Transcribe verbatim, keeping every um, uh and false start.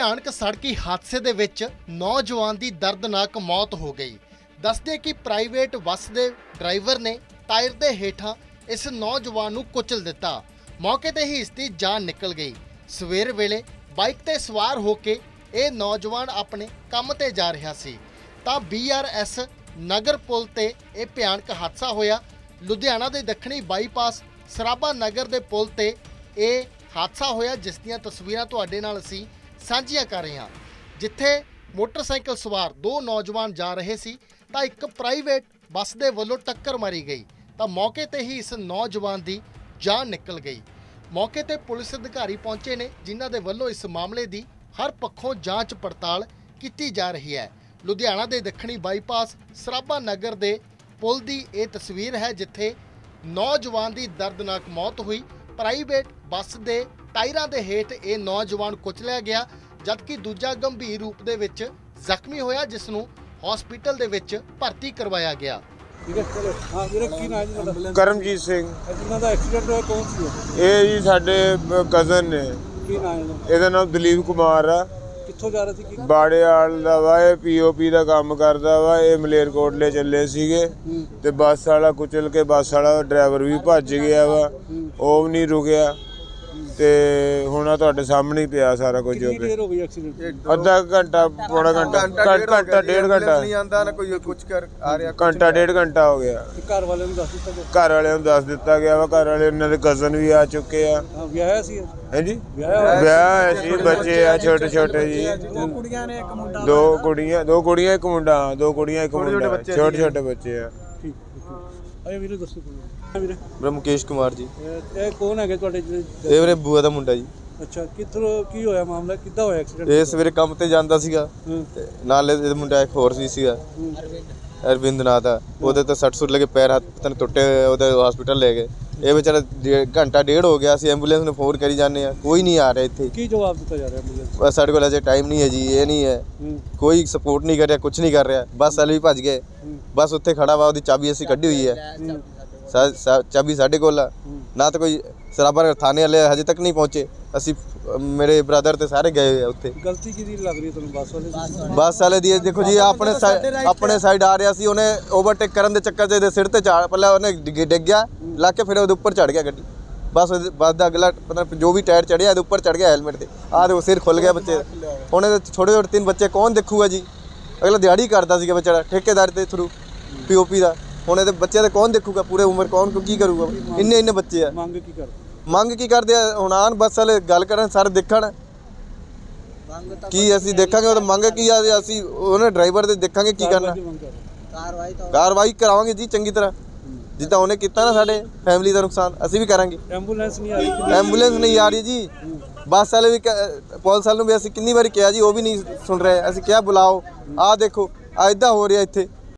ਭਿਆਨਕ ਸੜਕੀ ਹਾਦਸੇ ਦੇ ਵਿੱਚ ਨੌਜਵਾਨ ਦੀ ਦਰਦਨਾਕ ਮੌਤ ਹੋ ਗਈ। ਦੱਸਦੇ ਕਿ ਪ੍ਰਾਈਵੇਟ ਬੱਸ ਦੇ ਡਰਾਈਵਰ ਨੇ ਟਾਇਰ ਦੇ ਹੇਠਾਂ ਇਸ ਨੌਜਵਾਨ ਨੂੰ ਕੁਚਲ ਦਿੱਤਾ। ਮੌਕੇ ਤੇ ਹੀ ਇਸ ਦੀ ਜਾਨ ਨਿਕਲ ਗਈ। ਸਵੇਰ ਵੇਲੇ ਬਾਈਕ ਤੇ ਸਵਾਰ ਹੋ ਕੇ ਇਹ ਨੌਜਵਾਨ ਆਪਣੇ ਕੰਮ ਤੇ ਜਾ ਰਿਹਾ ਸੀ ਤਾਂ ਬੀ ਆਰ ਐਸ ਨਗਰ ਪੁਲ ਤੇ ਇਹ ਭਿਆਨਕ ਹਾਦਸਾ ਹੋਇਆ। ਲੁਧਿਆਣਾ ਦੇ ਦੱਖਣੀ ਬਾਈਪਾਸ ਸਰਾਭਾ ਨਗਰ ਦੇ ਪੁਲ ਤੇ ਇਹ ਹਾਦਸਾ ਹੋਇਆ, ਜਿਸ ਦੀਆਂ ਤਸਵੀਰਾਂ ਤੁਹਾਡੇ ਨਾਲ ਅਸੀਂ ਸਾਂਝੀਆਂ ਕਰ ਰਹੇ ਹਾਂ। ਜਿੱਥੇ ਮੋਟਰਸਾਈਕਲ ਸਵਾਰ ਦੋ ਨੌਜਵਾਨ ਜਾ ਰਹੇ ਸੀ ਤਾਂ ਇੱਕ ਪ੍ਰਾਈਵੇਟ ਬੱਸ ਦੇ ਵੱਲੋਂ ਟੱਕਰ ਮਾਰੀ ਗਈ ਤਾਂ ਮੌਕੇ ਤੇ ਹੀ ਇਸ ਨੌਜਵਾਨ ਦੀ ਜਾਨ ਨਿਕਲ ਗਈ। ਮੌਕੇ ਤੇ ਪੁਲਿਸ ਅਧਿਕਾਰੀ ਪਹੁੰਚੇ ਨੇ, ਜਿਨ੍ਹਾਂ ਦੇ ਵੱਲੋਂ ਇਸ ਮਾਮਲੇ ਦੀ ਹਰ ਪੱਖੋਂ ਜਾਂਚ ਪੜਤਾਲ ਕੀਤੀ ਜਾ ਰਹੀ ਹੈ। ਲੁਧਿਆਣਾ ਦੇ ਦੱਖਣੀ ਬਾਈਪਾਸ ਸਰਾਭਾ ਨਗਰ ਦੇ ਪੁਲ ਦੀ ਇਹ ਤਸਵੀਰ ਹੈ, ਜਿੱਥੇ ਨੌਜਵਾਨ ਦੀ ਦਰਦਨਾਕ ਮੌਤ ਹੋਈ। ਪ੍ਰਾਈਵੇਟ ਬੱਸ ਦੇ ਟਾਇਰਾਂ ਦੇ ਹੇਠ ਇਹ ਨੌਜਵਾਨ ਕੁਚਲਿਆ ਗਿਆ, ਜਦਕਿ ਦੂਜਾ ਗੰਭੀਰ ਰੂਪ ਦੇ ਵਿੱਚ ਜ਼ਖਮੀ ਹੋਇਆ, ਜਿਸ ਨੂੰ ਹਸਪੀਟਲ ਦੇ ਵਿੱਚ ਭਰਤੀ ਕਰਵਾਇਆ ਗਿਆ। ਕਰਮਜੀਤ ਸਿੰਘ। ਜਿਨ੍ਹਾਂ ਦਾ ਐਕਸੀਡੈਂਟ ਹੋਇਆ ਕੌਣ ਸੀ? ਇਹ ਜੀ ਸਾਡੇ ਕਜ਼ਨ ਨੇ। ਕੀ ਨਾਮ ਹੈ? ਇਹਦਾ ਨਾਮ ਦਲੀਪ ਕੁਮਾਰ ਆ। ਕਿੱਥੋਂ ਜਾ ਰਹੇ ਸੀ? ਕੀ ਬਾੜੇਵਾਲ ਦਾ ਵਾ। ਇਹ ਪੀਓਪੀ ਦਾ ਕੰਮ ਕਰਦਾ ਵਾ। ਇਹ ਮਲੇਰਕੋਟਲੇ ਚੱਲੇ ਸੀਗੇ ਤੇ ਬੱਸ ਵਾਲਾ ਕੁਚਲ ਕੇ ਬੱਸ ਵਾਲਾ ਡਰਾਈਵਰ ਵੀ ਭੱਜ ਗਿਆ ਵਾ। ਉਹ ਵੀ ਨਹੀਂ ਰੁਕਿਆ ਤੇ ਹੁਣ ਆ ਤੁਹਾਡੇ ਸਾਹਮਣੇ ਹੀ ਪਿਆ ਸਾਰਾ ਕੁਝ। ਕਿੰਨੀ ਦੇਰ ਹੋ ਗਈ ਐਕਸੀਡੈਂਟ? ਅੱਧਾ ਘੰਟਾ, ਪੌਣਾ ਘੰਟਾ, ਘੰਟਾ ਡੇਢ ਘੰਟਾ ਨਹੀਂ ਆਂਦਾ ਨਾ ਕੋਈ ਕੁਝ ਕਰ ਆ ਰਿਹਾ। ਘੰਟਾ ਡੇਢ ਘੰਟਾ ਹੋ ਗਿਆ। ਘਰ ਵਾਲਿਆਂ ਨੂੰ ਦੱਸ ਦਿੱਤਾ ਗਿਆ? ਘਰ ਵਾਲਿਆਂ ਨੂੰ ਦੱਸ ਦਿੱਤਾ ਗਿਆ ਵਾ। ਘਰ ਵਾਲੇ ਉਹਨਾਂ ਦੇ ਕਜ਼ਨ ਵੀ ਆ ਚੁੱਕੇ ਆ। ਹਾਂ, ਵਿਆਹਿਆ ਸੀ? ਹਾਂਜੀ, ਵਿਆਹਿਆ ਵਿਆਹ ਸੀ, ਬੱਚੇ ਆ ਛੋਟੇ ਛੋਟੇ ਜੀ। ਦੋ ਕੁੜੀਆਂ ਨੇ, ਇੱਕ ਮੁੰਡਾ। ਦੋ ਕੁੜੀਆਂ ਦੋ ਕੁੜੀਆਂ ਇੱਕ ਮੁੰਡਾ। ਦੋ ਕੁੜੀਆਂ ਇੱਕ ਮੁੰਡਾ। ਛੋਟੇ ਛੋਟੇ ਬੱਚੇ ਆ। ਠੀਕ ਆਏ ਵੀਰੇ, ਦੱਸੋ ਵੀਰੇ। ਮੇਰਾ ਮੁਕੇਸ਼ ਕੁਮਾਰ ਜੀ। ਇਹ ਕੌਣ ਹੈਗੇ ਤੁਹਾਡੇ? ਇਹ ਮੇਰੇ ਬੂਆ ਦਾ ਮੁੰਡਾ ਜੀ। ਅੱਛਾ, ਕਿੱਧਰੋਂ ਕੀ ਹੋਇਆ ਮਾਮਲਾ? ਕਿੱਦਾਂ ਹੋਇਆ ਐਕਸੀਡੈਂਟ? ਇਹ ਸਵੇਰੇ ਕੰਮ ਤੇ ਜਾਂਦਾ ਸੀਗਾ ਤੇ ਨਾਲ ਇਹਦੇ ਮੁੰਡਾ ਇੱਕ ਹੋਰ ਵੀ ਸੀਗਾ, ਅਰਵਿੰਦ ਨਾਂ ਦਾ। ਉਹਦੇ ਤਾਂ ਸੱਟ ਸੁੱਟ ਲੱਗੇ, ਪੈਰ ਹੱਥ ਪਤਾ ਨਹੀਂ ਟੁੱਟੇ ਹੋਏ। ਉਹਦੇ ਹਸਪੀਟਲ ਲੈ ਗਏ। ਇਹ ਵਿਚਾਰਾ ਘੰਟਾ ਡੇਢ ਹੋ ਗਿਆ ਸੀ, ਐਂਬੂਲੈਂਸ ਨੂੰ ਫੋਨ ਕਰੀ ਜਾਂਦੇ ਆ, ਕੋਈ ਨਹੀਂ ਆ ਰਿਹਾ ਇੱਥੇ। ਕੀ ਜਵਾਬ ਦਿੱਤਾ ਜਾ ਰਿਹਾ ਐਂਬੂਲੈਂਸ? ਬਸ ਸਾਡੇ ਕੋਲ ਅਜੇ ਟਾਈਮ ਨਹੀਂ ਹੈ ਜੀ, ਇਹ ਨਹੀਂ ਹੈ, ਕੋਈ ਸਪੋਰਟ ਨਹੀਂ ਕਰ ਰਿਹਾ, ਕੁਝ ਨਹੀਂ ਕਰ ਰਿਹਾ। ਬੱਸ ਵਾਲੇ ਵੀ ਭੱਜ ਗਏ। ਬਸ ਉੱਥੇ ਖੜਾ ਵਾ, ਉਹਦੀ ਚਾਬੀ ਅਸੀਂ ਕੱਢੀ ਹੋਈ ਹੈ। ਚਾਬੀ ਸਾਡੇ ਕੋਲ ਆ ਨਾ। ਤਾਂ ਕੋਈ ਸਰਾਭਾ ਥਾਣੇ ਵਾਲੇ ਹਜੇ ਤੱਕ ਨਹੀਂ ਪਹੁੰਚੇ। ਅਸੀਂ ਮੇਰੇ ਬ੍ਰਦਰ ਤੇ ਸਾਰੇ ਗਏ ਆ ਉੱਥੇ। ਗਲਤੀ ਕਿਹਦੀ ਲੱਗ ਰਹੀ ਹੈ ਤੁਹਾਨੂੰ? ਬੱਸ ਵਾਲੇ? ਬੱਸ ਵਾਲੇ ਦੀ। ਦੇਖੋ ਜੀ, ਆਪਣੇ ਆਪਣੇ ਸਾਈਡ ਆ ਰਿਹਾ ਸੀ, ਉਹਨੇ ਓਵਰਟੇਕ ਕਰਨ ਦੇ ਚੱਕਰ 'ਚ ਇਹਦੇ ਸਿਰ ਤੇ ਚੜ, ਪਹਿਲਾਂ ਉਹਨੇ ਡਿੱਗ ਗਿਆ, ਲੱਗ ਕੇ ਫਿਰ ਉਹਦੇ ਉੱਪਰ ਚੜ ਗਿਆ ਗੱਡੀ। ਬਸ ਬੱਸ ਦਾ ਅਗਲਾ ਪਤਾ ਜੋ ਵੀ ਟਾਇਰ ਚੜਿਆ ਇਹਦੇ ਉੱਪਰ ਚੜ ਗਿਆ ਹੈਲਮਟ ਤੇ। ਆਹ ਦੇਖੋ ਸਿਰ ਖੁੱਲ ਗਿਆ ਬੱਚੇ। ਹੁਣ ਇਹਦੇ ਛੋਟੇ ਛੋਟੇ ਤਿੰਨ ਬੱਚੇ ਕੌਣ ਦੇਖੂਗਾ ਜੀ? ਅਗਲਾ ਦਿਹਾੜੀ ਕਰਦਾ ਸੀਗਾ ਵਿਚਾਰਾ ਠੇਕੇਦਾਰ ਦੇ ਥਰੂ, ਪੀਓਪੀ ਦਾ। ਹੁਣ ਇਹਦੇ ਬੱਚਿਆਂ ਦੇ ਕੌਣ ਦੇਖੂਗਾ? ਪੂਰੇ ਉਮਰ ਕੌਣ ਕੀ ਕਰੂਗਾ? ਇੰਨੇ ਇੰਨੇ ਬੱਚੇ ਆ। ਮੰਗ ਕੀ ਕਰਦੇ? ਮੰਗ ਕੀ ਕਰਦੇ ਆ? ਹੁਣ ਆਣ ਬੱਸ ਵਾਲੇ ਗੱਲ ਕਰਨ, ਸਾਰੇ ਦੇਖਣ। ਕੀ ਅਸੀਂ ਦੇਖਾਂਗੇ? ਉਹ ਮੰਗ ਕੀ ਆ? ਅਸੀਂ ਉਹਨੇ ਡਰਾਈਵਰ ਦੇ ਦੇਖਾਂਗੇ ਕੀ ਕਰਨਾ। ਕਾਰਵਾਈ ਕਰਾਵਾਂਗੇ ਜੀ ਚੰਗੀ ਤਰ੍ਹਾਂ, ਜਿੱਦਾਂ ਉਹਨੇ ਕੀਤਾ ਨਾ ਸਾਡੇ ਫੈਮਿਲੀ ਦਾ ਨੁਕਸਾਨ, ਅਸੀਂ ਵੀ ਕਰਾਂਗੇ। ਐਂਬੂਲੈਂਸ ਨਹੀਂ ਆ ਰਹੀ? ਐਂਬੂਲੈਂਸ ਨਹੀਂ ਆ ਰਹੀ ਜੀ। ਬੱਸ ਵਾਲੇ ਵੀ, ਪੁਲਿਸ ਵਾਲੇ ਨੂੰ ਵੀ ਅਸੀਂ ਕਿੰਨੀ ਵਾਰੀ ਕਿਹਾ ਜੀ, ਉਹ ਵੀ ਨਹੀਂ ਸੁਣ ਰਹੇ। ਅਸੀਂ ਕਿਹਾ ਬੁਲਾਓ। ਆਹ ਦੇਖੋ, ਆ ਇੱਦਾਂ ਹੋ ਰਿਹਾ ਇੱਥੇ।